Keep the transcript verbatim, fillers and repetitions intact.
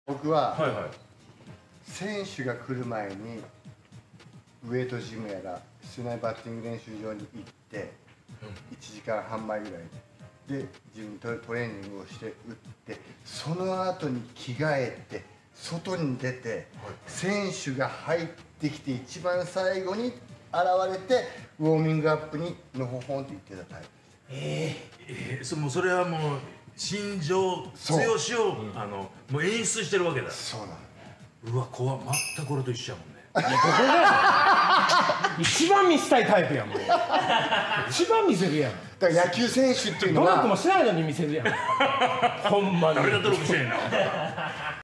僕は、 はいはい、 選手が来る前にウエイトジムやら室内バッティング練習場に行って、いちじかんはんまえぐらいで自分トトレーニングをして打って、その後に着替えて外に出て、はい、選手が入ってきて一番最後に現れてウォーミングアップにのほほんって言ってたタイプです。 えー、えー、そもうそれはもう新庄剛志を、うん、あのもう演出してるわけだ。 そうなの。 うわ、怖っ。全くこれと一緒やもんね。 いや、ここが一番見せたいタイプやもん。一番見せるやん。 だから野球選手っていうのは努力もしないのに見せるやん。ほんまに。 誰が努力してんの。